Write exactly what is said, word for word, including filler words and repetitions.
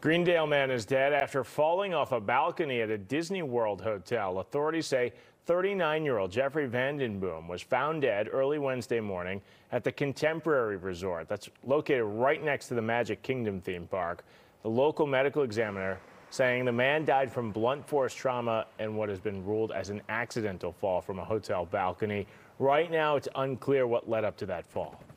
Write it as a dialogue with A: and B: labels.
A: Greendale man is dead after falling off a balcony at a Disney World hotel. Authorities say thirty-nine-year-old Jeffrey Vandenboom was found dead early Wednesday morning at the Contemporary Resort that's located right next to the Magic Kingdom theme park. The local medical examiner saying the man died from blunt force trauma and what has been ruled as an accidental fall from a hotel balcony. Right now, it's unclear what led up to that fall.